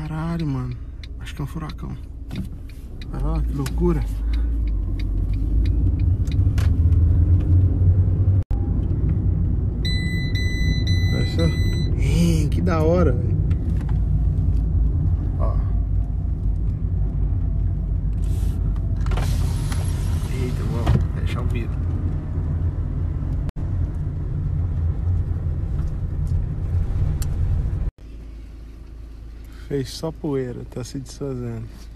Caralho, mano. Acho que é um furacão. Olha lá, que loucura. Olha só. Que da hora, velho. Ó. Eita, vamos fechar o vidro. Fez só poeira, tá se desfazendo.